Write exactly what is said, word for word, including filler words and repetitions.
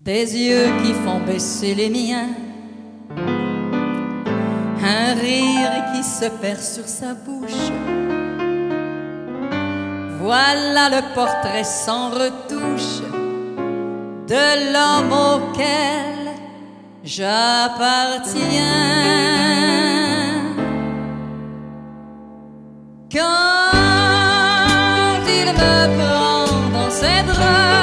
des yeux qui font baisser les miens, un rire qui se perd sur sa bouche. Voilà le portrait sans retouche de l'homme auquel j'appartiens. Quand il me prend dans ses bras,